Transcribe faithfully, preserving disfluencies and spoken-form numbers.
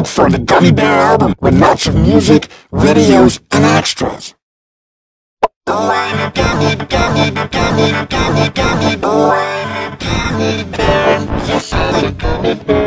look for the Gummy Bear album with lots of music, videos, and extras. Oh, I'm a gummy, gummy, gummy, gummy, gummy, oh, I'm a gummy bear. Yes, I'm a gummy bear.